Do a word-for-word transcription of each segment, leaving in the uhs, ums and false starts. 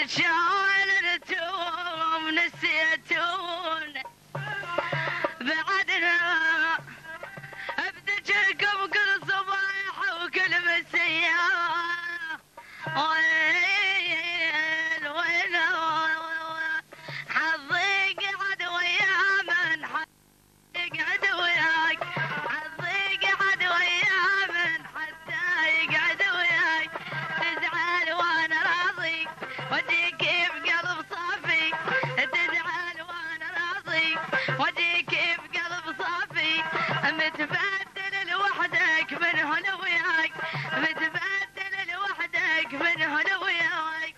شلون انتم نسيتون بعدنا بذكركم كل صباح وكل مسية. وين وين حظي قعد ويا من حظي قعد وياك، حظي قعد ويا من حتى يقعد وياك. تزعل وانا راضي وديك بقلب صافي، تزعل وانا راضي وديك بقلب صافي. متبدل لوحدك من هنا وياك، متبدل لوحدك من هنا وياك.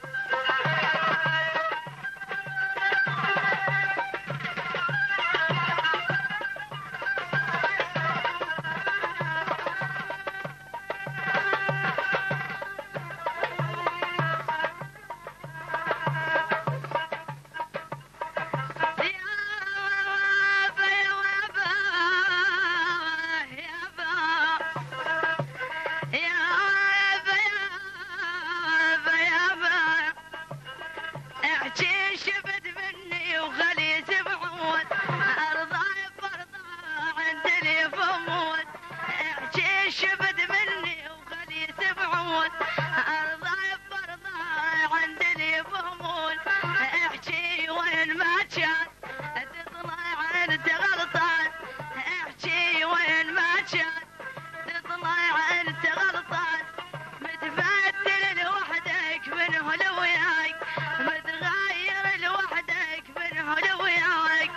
شبت مني وخلي سبعون ارضى برضى عندني فمون. احكي شبت مني وخلي سبعون ارضى برضى عندني فمون. احكي وين ما كان تطلع انت غلطان، احكي وين ما كان تطلع انت غلطان. متبدل لوحدك من هنا وياك، متغير لوحدك من هنا وياك.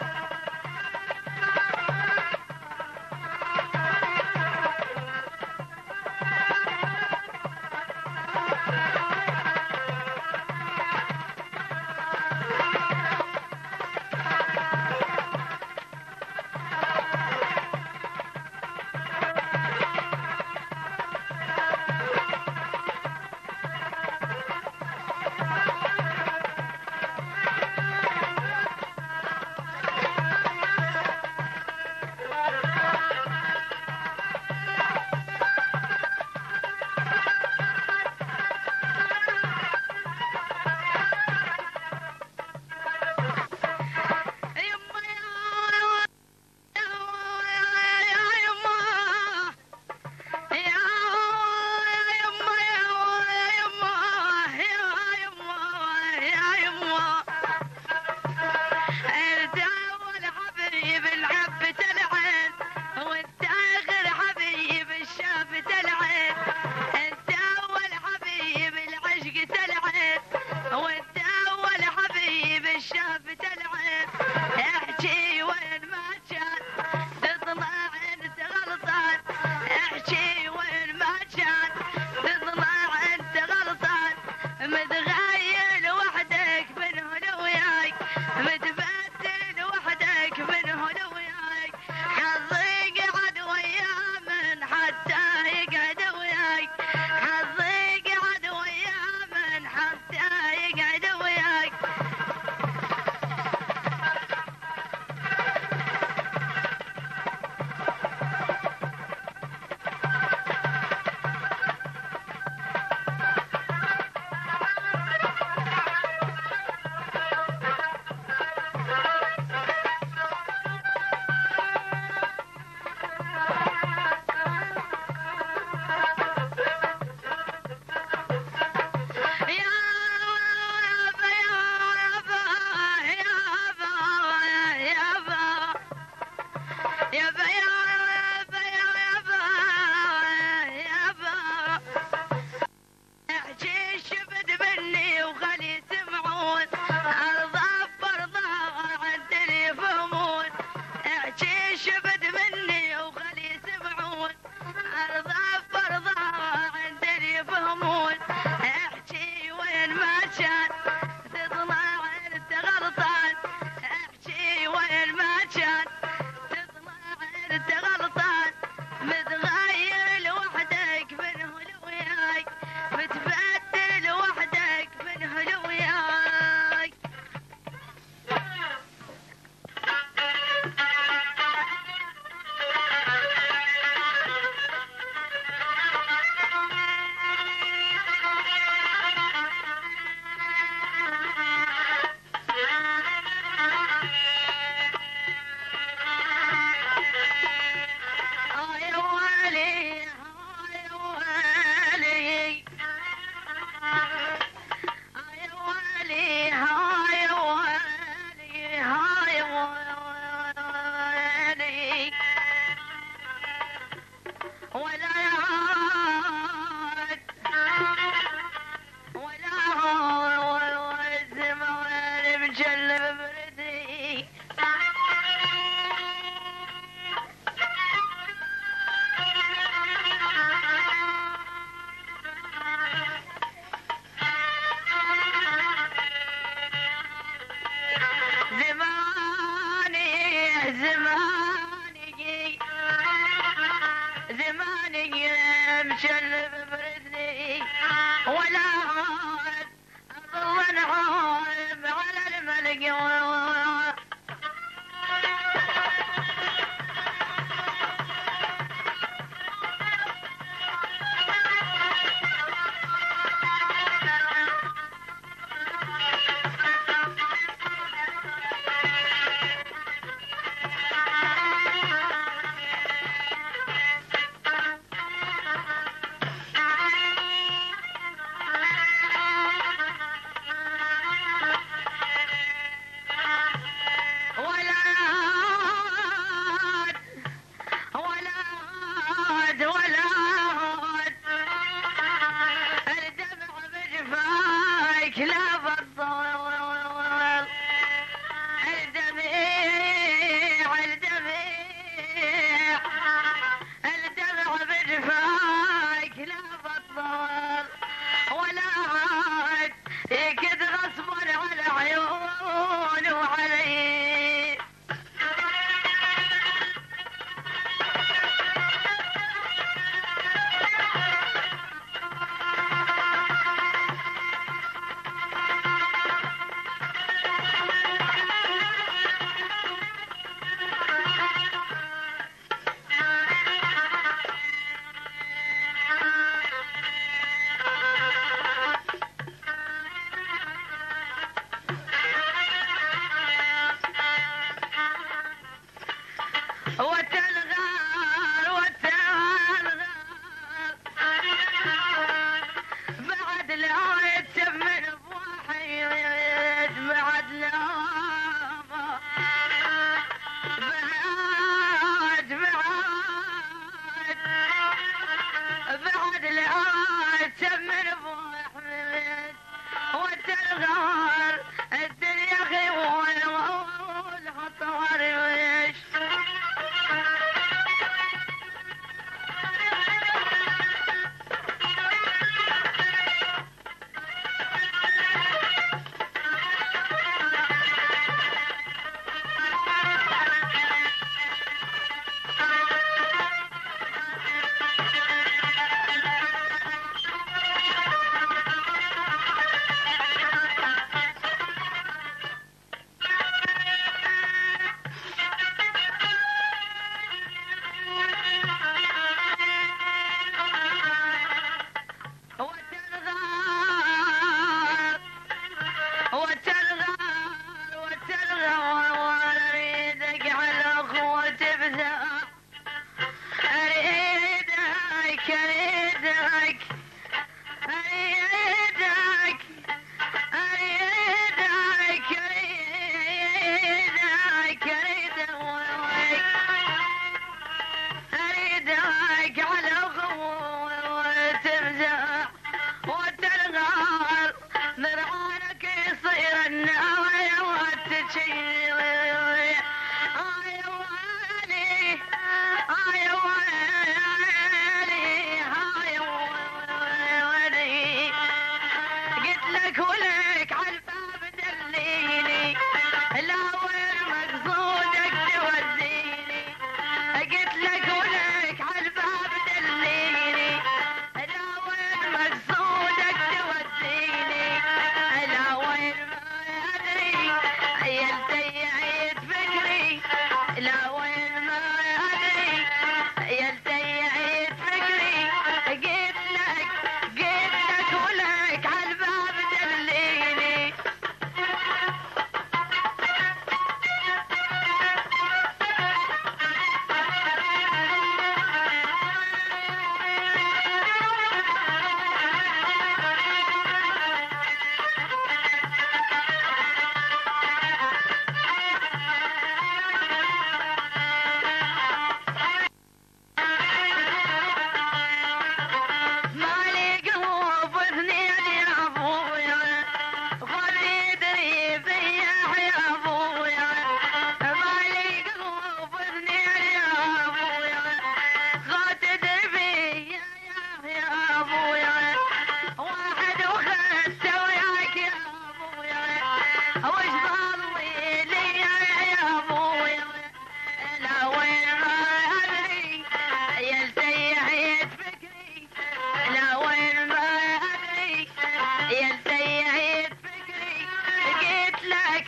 قلت لك قلت لك ولك عالباب دلي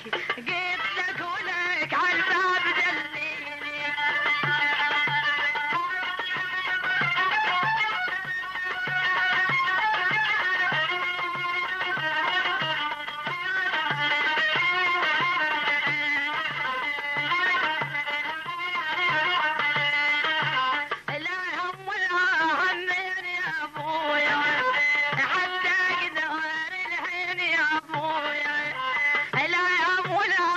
قلت لك ولك عالباب دليني ولا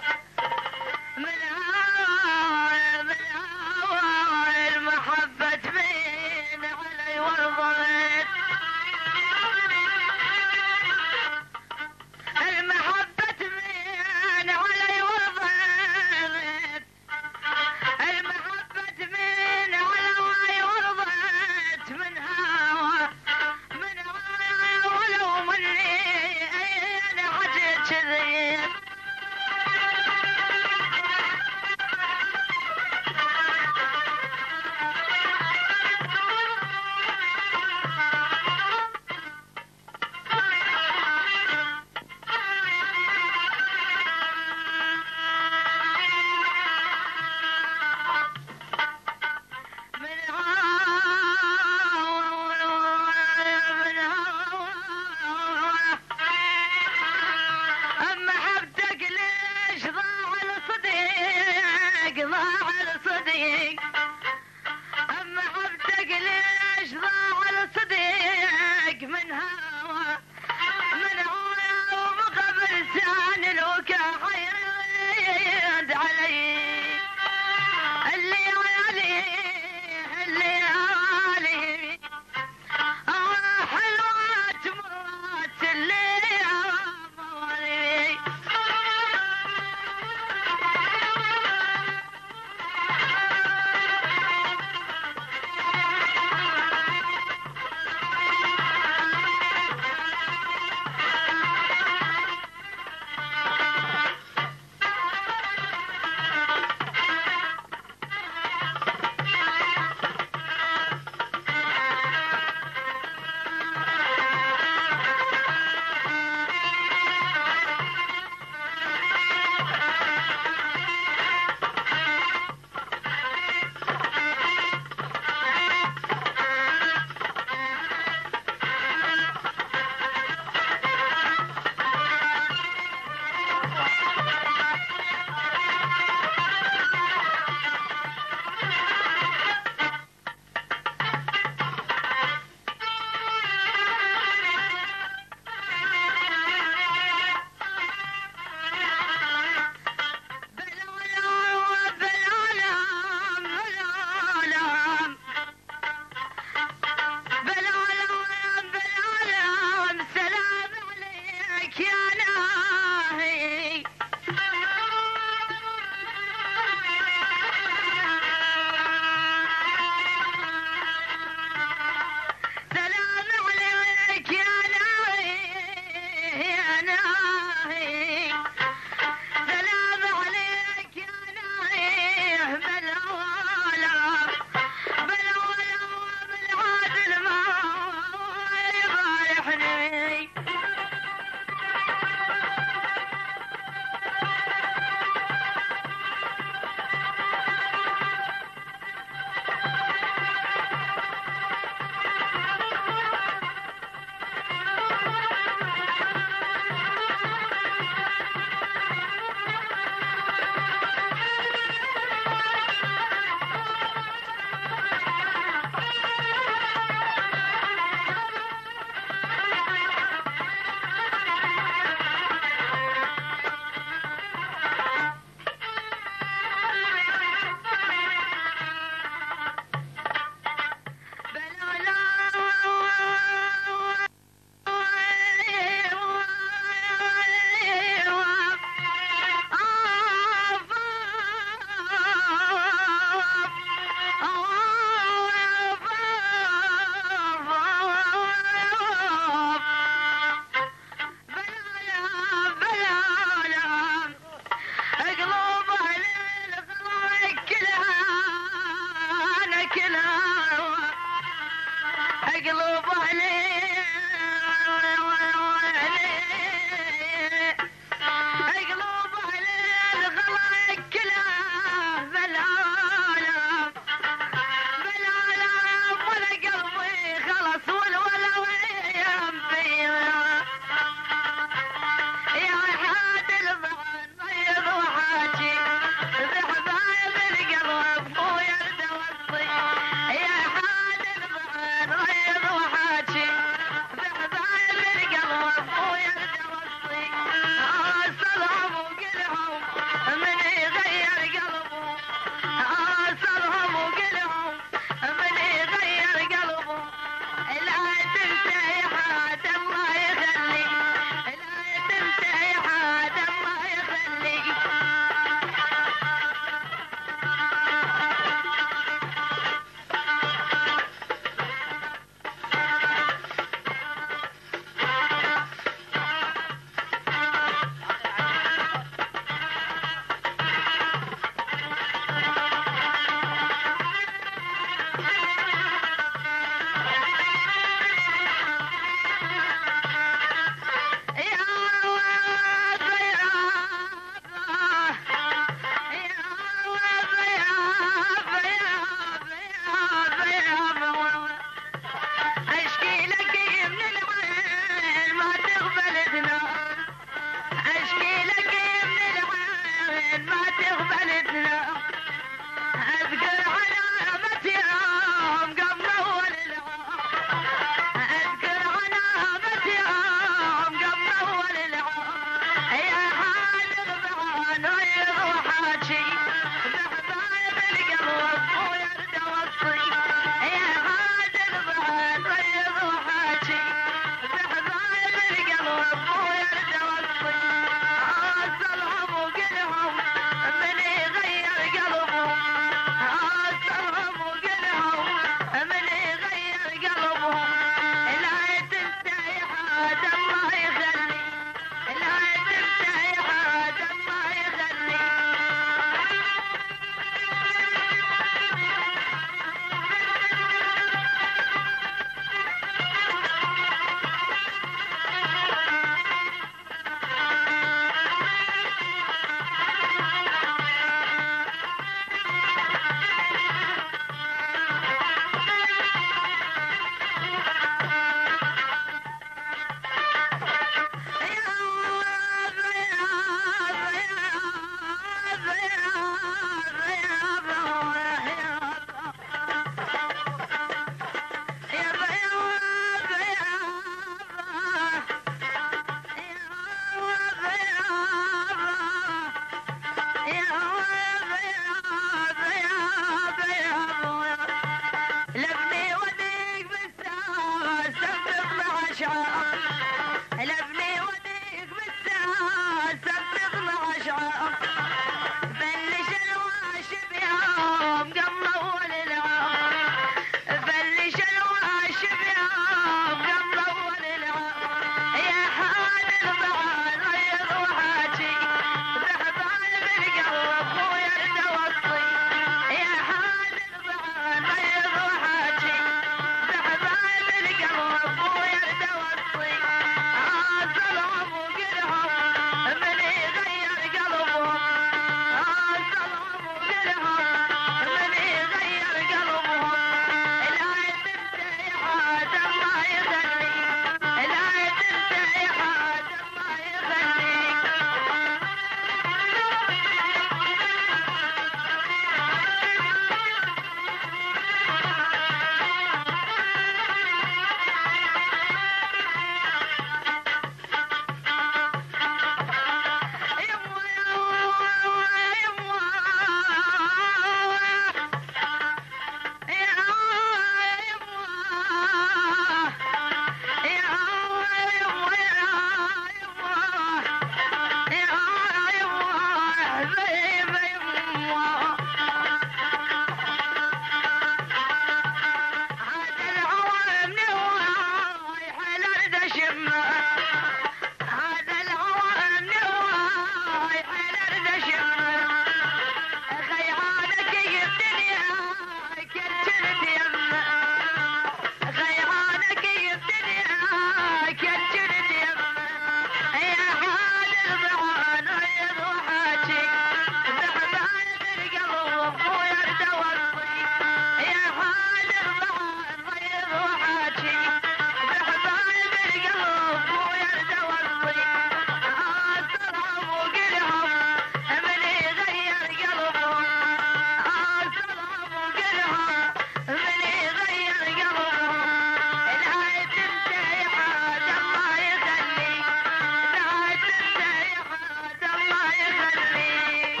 يمه هذا الهوى النواي على ردش يمه خيالك الدنيا كجلد يمه خيالك الدنيا كجلد يمه يا حال البعان ويضحاكي بحبايب القلب ويرد وصي يا حال البعان ويضحاكي بحبايب القلب ويرد وصي عاصرهم وقلهم من يغير قلبهم عاصرهم وقلهم من يغير قلبهم لا تنتهي حاجة ما يخلي لا تنتهي حاجة ما يخلي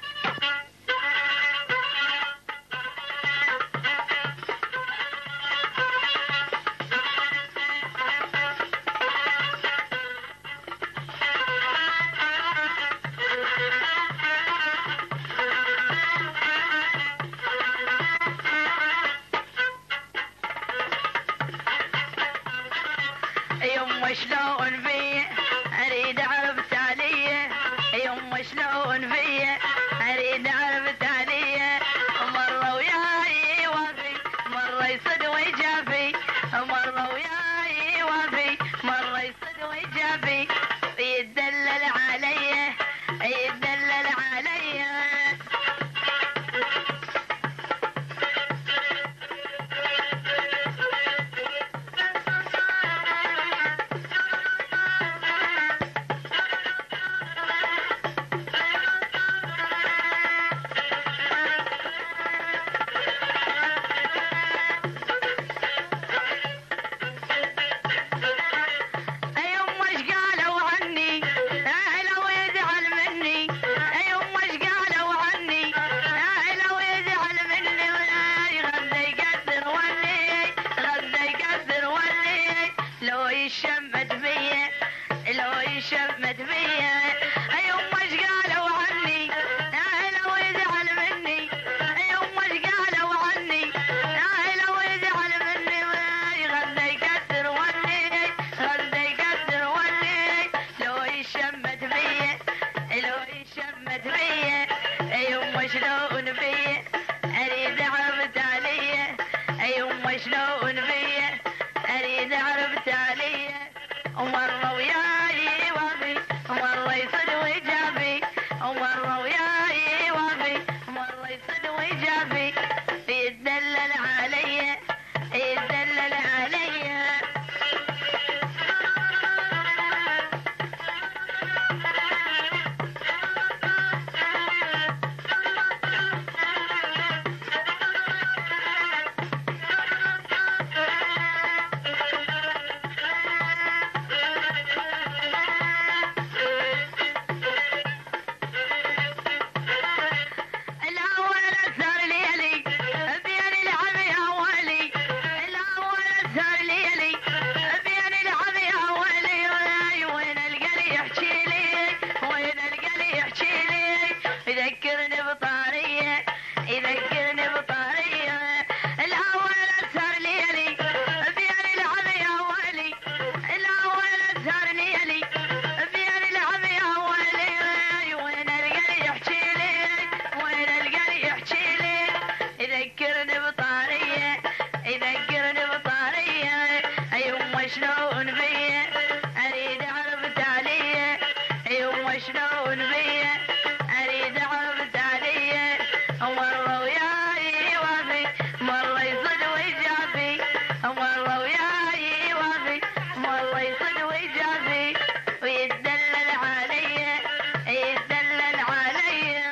يما شلون في اريد اعرف تاليه يما شلون في اريد اعرف تاليه مره وياي وافي مره يصد ويجافي مره وياي وافي مره يصد ويجافي يتدلل علي يتدلل علي يما ايش قالوا عني لو يزعل مني يما ايش قالوا عني لو يزعل مني غدا يقدر ولي غدا يقدر ولي لو يشمت بيا لو يشمت بيا يما ايش قالوا عني لو يزعل مني يما ايش قالوا عني لو يزعل مني غدا يقدر ولي غدا يقدر ولي لو يشمت بيا لو يشمت بيا يما شلون بيا اريد اعرف تاليه يما شلون بيا اريد اعرف تاليه مره وياي وافي مره يصد ويجافي مره وياي وافي مره يصد ويجافي يتدلل علي يتدلل علي الاول اسهر ليلي بين العب يا ولي الاول اسهر ليلي بين العب يا ولي وين القلي يحكي لي وين القلي يحكي لي يذكرني بطاريه يذكرني بطاريه الاول اسهر ليلي بين العب يا ولي الاول اسهر ليلي بين العب يا ولي وين القلي يحكي لي وين القلي يحكي لي يذكرني بطاريه يذكرني بطاريه يما شلون بيا اريد اعرف تاليه يما شلون بيا اريد اعرف تاليه مره وياي وافي مره يصد ويجافي مره وياي وافي مره يصد ويجافي ويتدلل علي يتدلل علي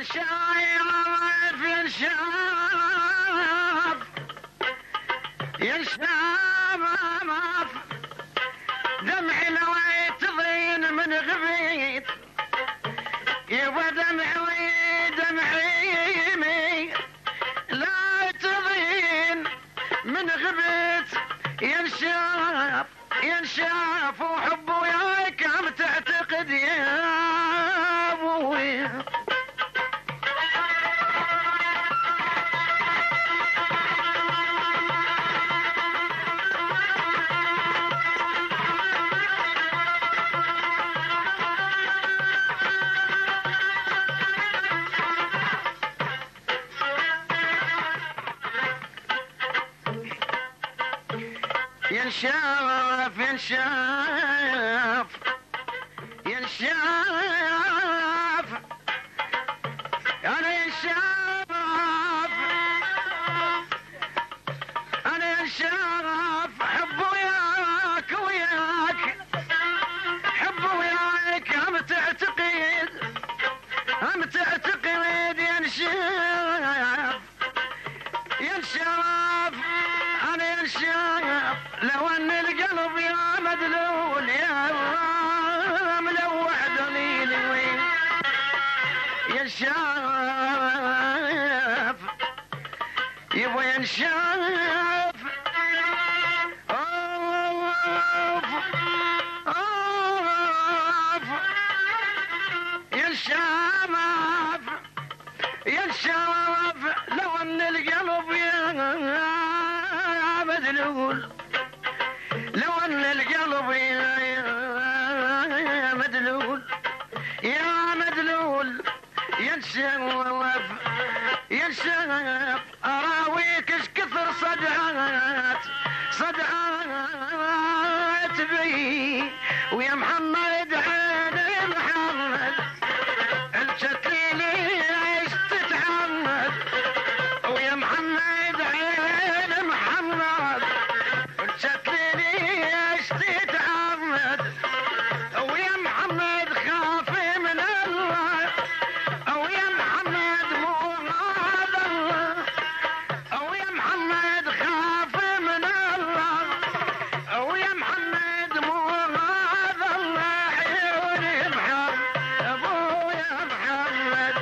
شايف ينشاف ينشاف دمعي لو تضين من غبيت يبا دمعي دمعي لا تضين من غبيت ينشاف ينشاف وحب وياك عم تعتقد يا ابوي ينشاف ينشاف ينشاف أنا ينشاف أنا ينشاف حب وياك وياك حب وياك هم تعتقد هم تعتقد ينشاف ينشاف أنا ينشاف لو ان القلب يا مدلول يا ملوح دليلي وين ينشاف يبغى ينشاف اوف اوف ينشاف ينشاف لو ان القلب يا مدلول لو ان القلب يا مدلول يا مدلول ينشف ينشف اراويك ايش كثر صدعات صدعات بي ويا محمد عيني محمد الشتليلي ايش تتعمد ويا محمد عيني محمد الشتليلي ايش تتعمد ويا محمد خافي من الله ويا محمد مو هذا الله ويا محمد خافي من الله ويا محمد مو هذا الله عيوني محمد ابويا محمد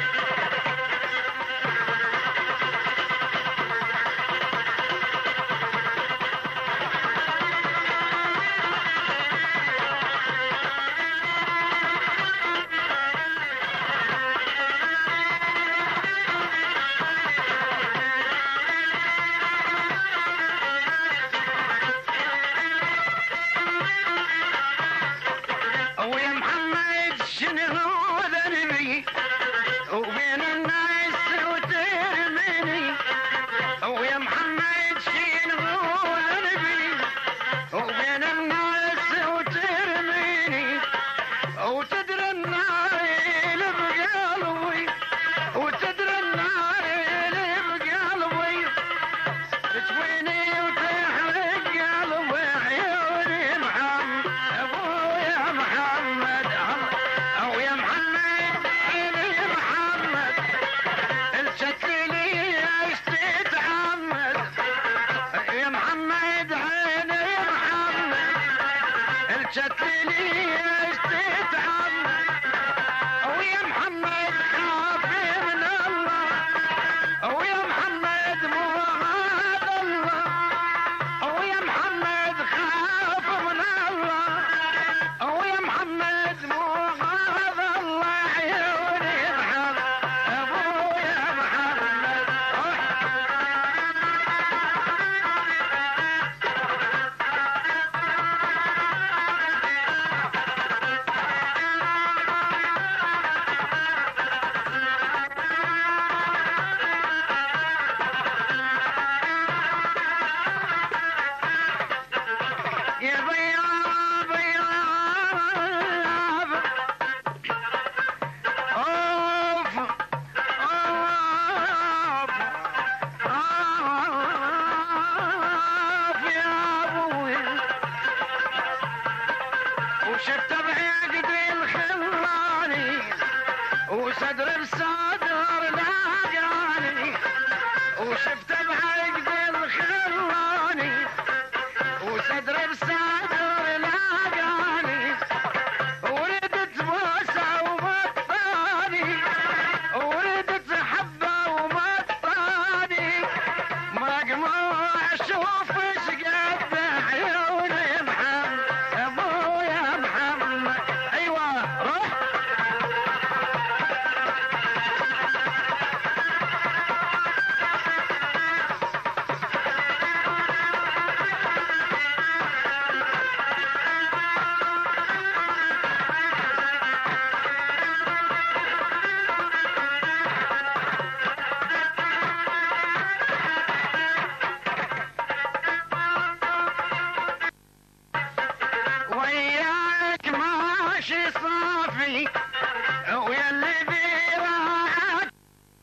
ويا محمد شنو ذنبي وبين الناس وترميني ويا محمد شنو ذنبي وبين الناس وترميني وتدري النار اللي بقلبي وتدري النار اللي بقلبي تشويني وتحرق قلبي عيوني محمد ابويا محمد او يا محمد عيني محمد الشتلي ايش تتعمد يا محمد عيني محمد الشتلي ايش تتعمد ويا محمد خافي من الله ويا محمد مو هذا الله ويا محمد خاف من الله ويا محمد مو هذا الله عيوني محمد ابويا محمد يا بياض بياض اوف اوف اوف يا ابوي وشفت بعقد الخلاني وصدر الصدر صافي ويا اللي بيراك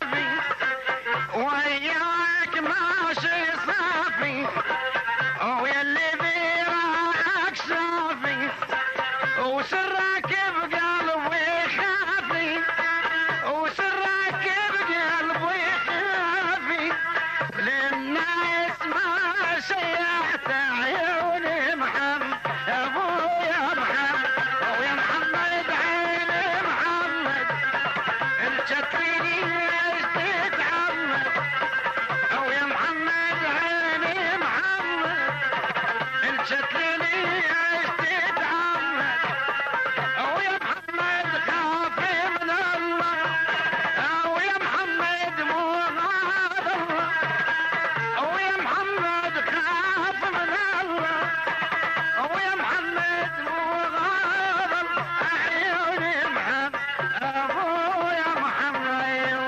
وياك ماشي صافي ويا اللي بيراك صافي وسرك بقلبي خافي وسرك بقلبي خافي للناس ما شيعت عيوني محمد ابويا محمد ويا محمد عين محمد الشتريني ايش تتعمد ويا محمد عين محمد الشتريني ايش تتعمد ويا محمد خافي من الله ويا محمد مو غاب الله ويا محمد خاف من الله ويا محمد مو غاب الله عيوني محمد ابويا محمد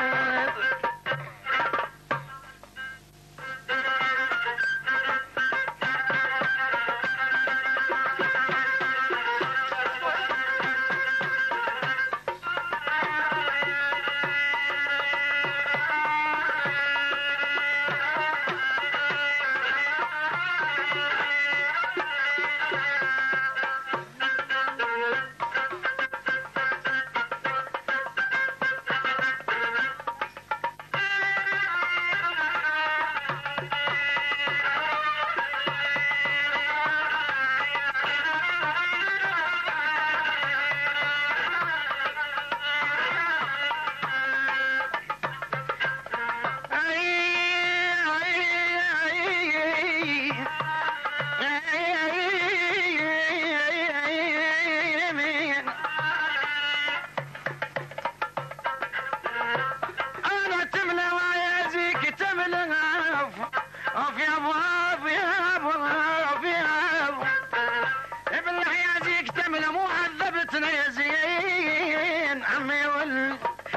انا تملى ويازيك تملى اوف يا ابو اوف يا ابو اوف يا ابو ابن يازيك تملى مو عذبتنا يا زين عمي ول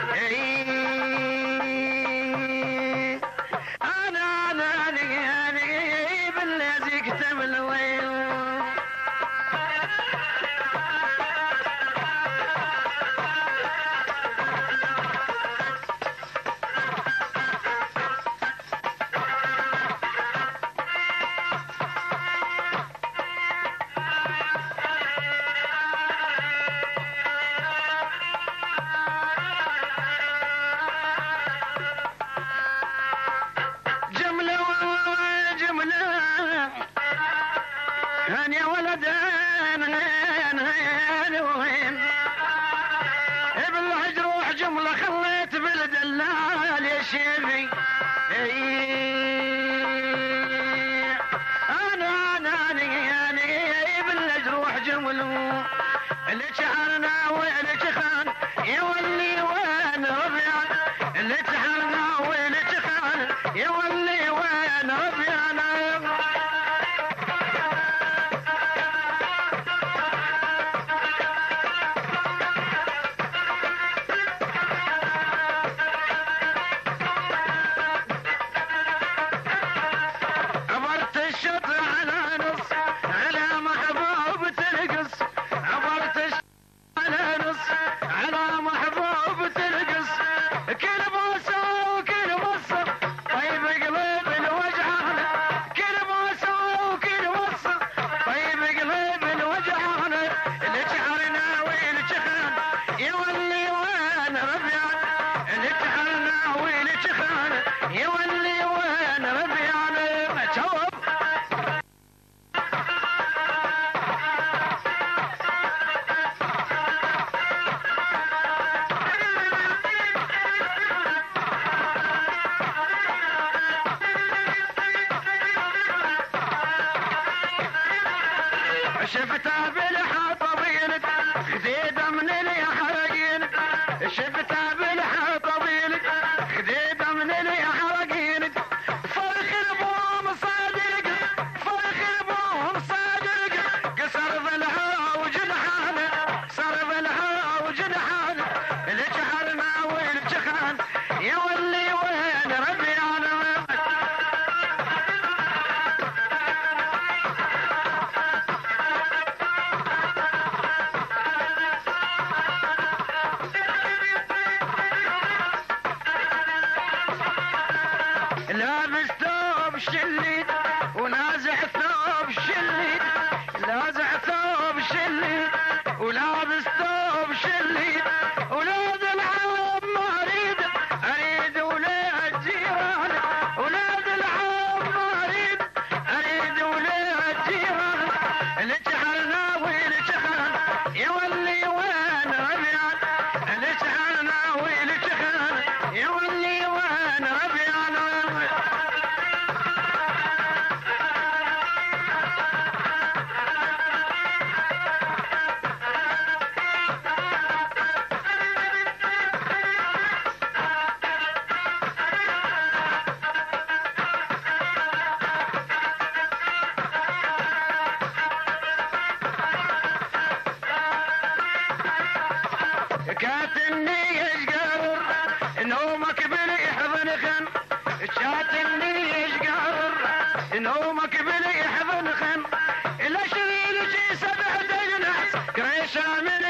انا انا انا انا ابن يازيك تملى ويل جملة جملة هان يا ولد هان هان هان وين بالله جروح جملة خليت بالدلال يا شيبي انا انا انا انا بالله جروح جملة اللي شعرنا واللي شخان يولي وين ربيان اللي شعرنا واللي شخان يولي وين ربيان عبرت الشط على نص على محبوب ترقص عبرت الشط على نص على محبوب ترقص كل بوسه وكل بصه طيب قلب الوجعان كل بوسه وكل بصه طيب قلب الوجعان اللي شعرنا واللي شخان يولي وين ربيان اللي شعرنا واللي شخان يولي وين ربيان شوف شفتها بالحطبينك خديدة من اليحرقينك شفتها بالحطبينك خديدة من اليحرقينك فرخ البوم صادق فرخ البوم صادق قصر ظلها وجنحانه صر ظلها وجنحانه اللي شهرنا والشخان يولي وين ربيان شامل